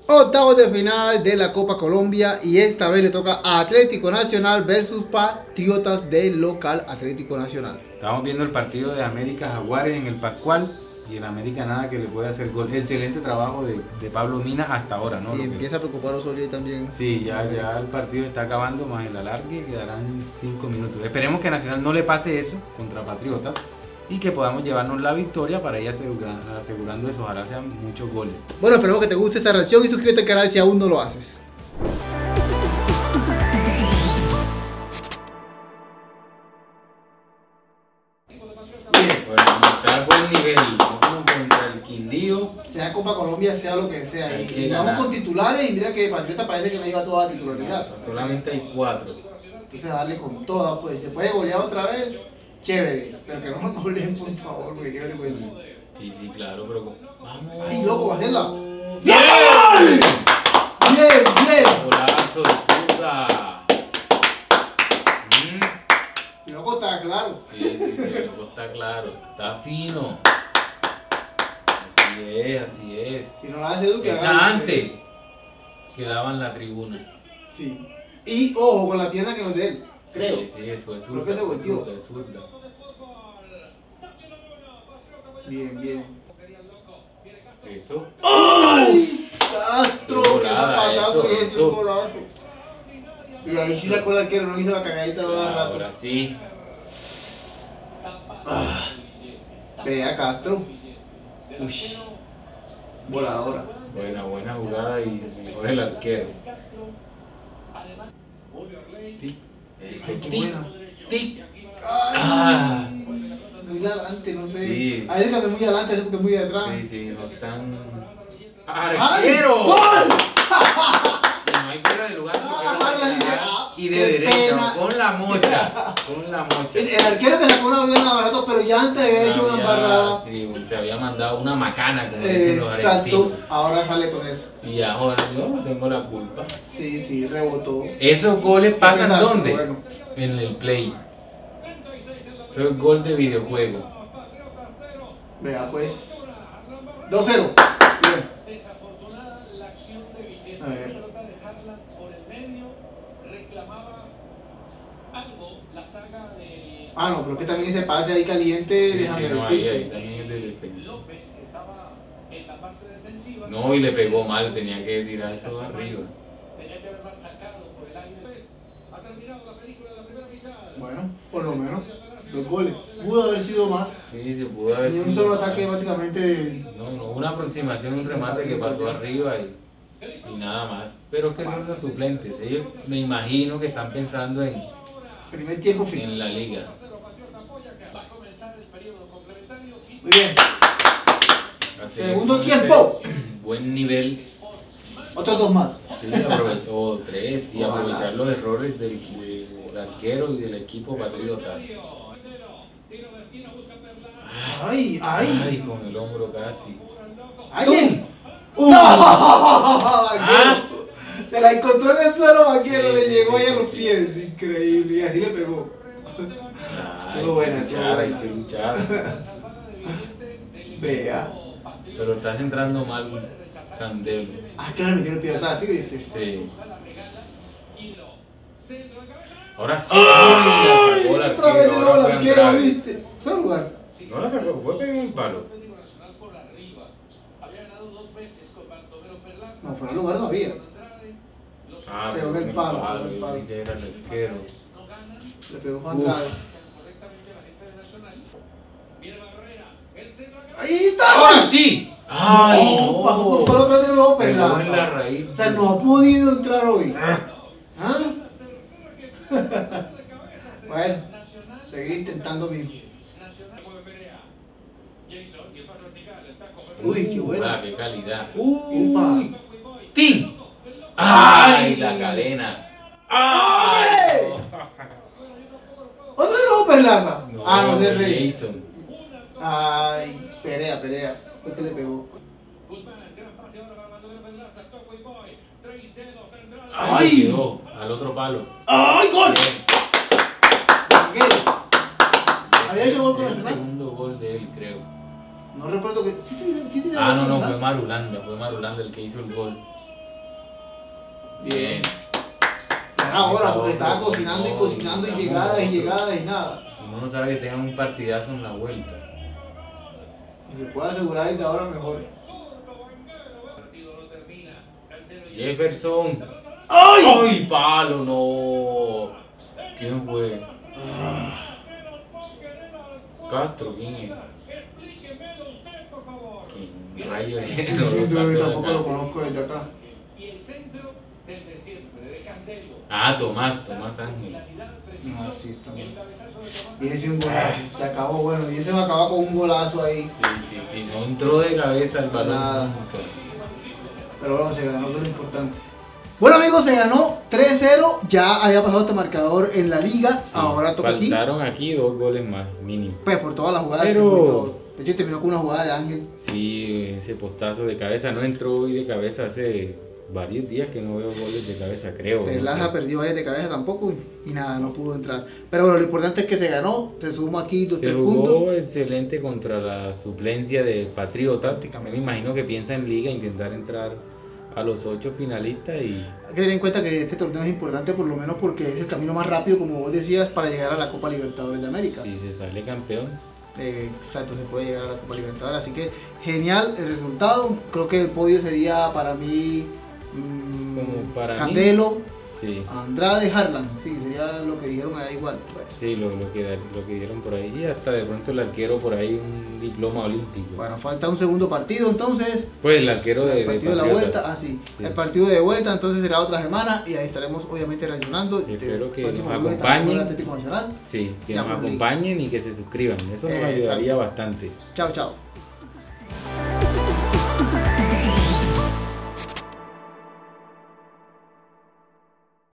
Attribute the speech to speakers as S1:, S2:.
S1: Octavos de final de la Copa Colombia y esta vez le toca a Atlético Nacional versus Patriotas del local Atlético Nacional.
S2: Estamos viendo el partido de América Jaguares en el Pascual y en América nada que le puede hacer gol. Excelente trabajo de Pablo Minas hasta ahora, ¿no?
S1: Y empieza a preocupar a Osorio también.
S2: Sí, ya el partido está acabando, más el alargue, quedarán 5 minutos. Esperemos que a Nacional no le pase eso contra Patriotas y que podamos llevarnos la victoria para ir asegurando eso. Ojalá sean muchos goles.
S1: Bueno, esperemos que te guste esta reacción y suscríbete al canal si aún no lo haces.
S2: Bueno, mostrar buen nivel, no como contra el Quindío.
S1: Sea Copa Colombia, sea lo que sea.
S2: Hay
S1: Y
S2: que
S1: vamos
S2: ganar.
S1: con titulares y mira que Patriota parece que no lleva toda la titularidad.
S2: Solamente hay 4.
S1: Entonces darle con toda, pues. Se puede golear otra vez, chévere. Pero que no nos goleen, por favor, porque qué vergüenza.
S2: Sí, claro, pero vamos.
S1: Ay, loco, hacerla.
S2: ¡Bien!
S1: Bien.
S2: Golazo de Zurda.
S1: Loco, está claro.
S2: Sí, loco, está claro. Está fino. Así es.
S1: Si no la hace Duque,
S2: Esa antes quedaba en la tribuna.
S1: Sí. Y ojo con la pierna que no es de él, creo.
S2: Sí, fue
S1: Creo que se volteó.
S2: zurda.
S1: Bien.
S2: Eso.
S1: ¡Ay! Castro,
S2: Qué
S1: que
S2: volada,
S1: zapatazo,
S2: eso,
S1: ese es
S2: eso.
S1: un golazo. Y ahí sí sacó el arquero, no hizo la cagadita todo el rato.
S2: Ahora sí.
S1: Vea Castro. Uy. Voladora.
S2: Buena jugada y mejor el arquero. Tic. Eso,
S1: Ay, qué
S2: tic.
S1: buena.
S2: Tic.
S1: Ay. Muy adelante, no sé.
S2: Sí.
S1: Hay veces que es muy adelante, hay veces que es muy atrás.
S2: Sí, no tan.
S1: ¡Ay!
S2: ¡Arquero!
S1: ¡Gol!
S2: No hay fuera de lugar porque
S1: Ah,
S2: vas a
S1: la dice,
S2: ganar. Y de
S1: qué
S2: derecha,
S1: pena.
S2: con la mocha. Con la mocha.
S1: El arquero que sacó una buena barato, pero ya antes había hecho una embarrada.
S2: Sí, se había mandado una macana, como dicen los
S1: Exacto,
S2: argentinos.
S1: ahora sale con eso.
S2: Y ahora yo no tengo la culpa.
S1: Sí, rebotó.
S2: Esos goles pasan
S1: Exacto,
S2: ¿dónde?
S1: bueno.
S2: En el play. Eso es gol de videojuego.
S1: Vea pues. 2-0. Bien. A ver. Ah, no, pero que también ese pase ahí caliente,
S2: Sí,
S1: déjame
S2: no, ahí
S1: decirte.
S2: también es de defensa. No, y le pegó mal, tenía que tirar eso arriba.
S1: Bueno, por lo menos, 2 goles. Pudo haber sido más.
S2: Sí, se pudo haber
S1: Ni un
S2: sido
S1: solo
S2: más.
S1: ataque prácticamente.
S2: No, una aproximación, un remate que pasó arriba y nada más. Pero es que son los suplentes. Ellos me imagino que están pensando
S1: Primer tiempo fin.
S2: en la liga.
S1: Muy bien.
S2: Así
S1: Segundo
S2: que,
S1: tiempo.
S2: Buen nivel.
S1: Otros 2 más.
S2: Sí, aprovechó 3 y
S1: Ojalá.
S2: aprovechar los errores del arquero y del equipo Patriotas.
S1: Ay.
S2: Con el hombro casi.
S1: ¡Ay!
S2: ¡Uh!
S1: ¡No! Se la encontró en el suelo, vaquero,
S2: Sí,
S1: le
S2: sí,
S1: llegó
S2: sí,
S1: ahí a
S2: sí,
S1: los
S2: sí.
S1: pies. Increíble, y así le pegó. Estuvo buena, estuvo
S2: hay
S1: buena.
S2: que luchar.
S1: Vea.
S2: Pero estás entrando mal, Sandel.
S1: Ah, claro, me metieron el pie atrás, ¿sí viste?
S2: Sí. Ahora sí. La sacó el
S1: Otra vez de
S2: arquero,
S1: nuevo
S2: ahora
S1: el
S2: fue
S1: arquero,
S2: Andrade.
S1: ¿viste? Fue al lugar.
S2: No la sacó, fue pegar un palo.
S1: No, fuera al lugar no había.
S2: Ah,
S1: Pegó en el palo, pegó en el
S2: yo
S1: palo.
S2: creí que era el arquero.
S1: Le pegó Juan Andrade. ¡Ahí está!
S2: ¡Ahora sí! ¡Ay, no!
S1: Pasó por fuera otra vez de nuevo
S2: Pegó
S1: Perlaza.
S2: en la raíz.
S1: O sea, no ha podido entrar hoy. ¿Ah? Bueno, seguir intentando mismo. Uy, qué buena.
S2: Qué calidad.
S1: Upa.
S2: ¡Tin!
S1: ¡Ay!
S2: ¡Ay! La cadena.
S1: ¡Ay! ¿Otro de nuevo Perlaza? No es de Rey.
S2: Jason.
S1: Ay, Perea. Fue que le pegó.
S2: ¡Ay!
S1: ¡Ay!
S2: Quedó al otro palo.
S1: ¡Ay, gol!
S2: Bien.
S1: ¿Había hecho gol con
S2: el
S1: el Arsenal?
S2: segundo gol de él, creo.
S1: No recuerdo que. ¿Sí tiene
S2: Ah,
S1: gol con
S2: no,
S1: el
S2: fue
S1: Arsenal?
S2: Marulanda el que hizo el gol.
S1: Bien. Era ahora, porque estaba cocinando y cocinando y llegadas y llegadas y nada.
S2: Uno no sabe que tengan un partidazo en la vuelta.
S1: Y se puede asegurar desde ahora mejor.
S2: Jefferson. ¡Ay! ¡Ay, palo! No. ¿Quién fue? Castro, ¿quién es? ¿Quién rayo es ese?
S1: Yo tampoco lo conozco desde acá.
S2: Ah, Tomás Ángel.
S1: Ah, sí, también. Y ese un golazo. Se acabó, bueno, y ese me acaba con un golazo ahí.
S2: Sí. No entró de cabeza el balón.
S1: Nada. Pero bueno, se ganó, que es lo importante. Bueno amigos, se ganó 3-0, ya había pasado este marcador en la liga,
S2: Sí,
S1: ahora toca aquí.
S2: faltaron aquí 2 goles más, mínimo.
S1: Pues por todas las jugadas
S2: Pero-
S1: que hubo y todo. De hecho terminó con una jugada de Ángel.
S2: Sí, ese postazo de cabeza no entró hoy de cabeza hace varios días que no veo goles de cabeza, creo.
S1: Perlaza
S2: no sé.
S1: perdió varias de cabeza tampoco y nada, no pudo entrar. Pero bueno, lo importante es que se ganó, se suma aquí los
S2: Se
S1: 3
S2: jugó
S1: puntos.
S2: excelente contra la suplencia de Patriota.
S1: Prácticamente.
S2: Me imagino que piensa en liga intentar entrar a los 8 finalistas y
S1: Hay que tener en cuenta que este torneo es importante por lo menos porque es el camino más rápido, como vos decías, para llegar a la Copa Libertadores de América.
S2: si se sale campeón.
S1: Exacto, se puede llegar a la Copa Libertadores. Así que genial el resultado. Creo que el podio sería para mí
S2: Como para mí.
S1: Candelo,
S2: Sí,
S1: Andrade, Harlan. Sí, sería lo que dijeron ahí igual. Pues.
S2: sí, lo que dieron por ahí y hasta de pronto el arquero por ahí un diploma olímpico.
S1: Bueno, falta un segundo partido entonces.
S2: Pues el arquero de
S1: El partido de la
S2: Patriotas.
S1: vuelta, sí.
S2: Sí.
S1: El partido de vuelta entonces será otra semana y ahí estaremos obviamente reaccionando.
S2: Espero que
S1: Próximo
S2: nos
S1: lunes también
S2: acompañen.
S1: con el Atlético Nacional.
S2: Sí, que
S1: Ya
S2: nos
S1: por ley.
S2: acompañen y que se suscriban. Eso nos
S1: Exacto.
S2: ayudaría bastante.
S1: Chao, chao.